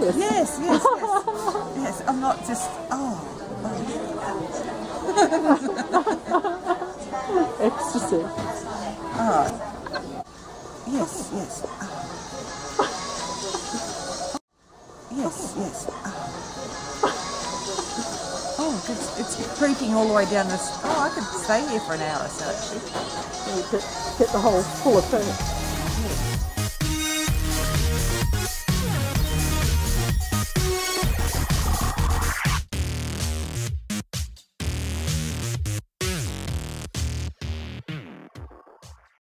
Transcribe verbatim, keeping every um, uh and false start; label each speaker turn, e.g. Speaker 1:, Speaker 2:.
Speaker 1: this.
Speaker 2: Yes, yes, yes. Yes, I'm not just, oh.
Speaker 1: oh. Ecstasy.
Speaker 2: Oh. Yes, yes. Oh. Yes, yes. Oh, oh it's, it's creeping all the way down this. Oh, I could stay here for an hour or so, actually.
Speaker 1: You get, get the hole full of fur.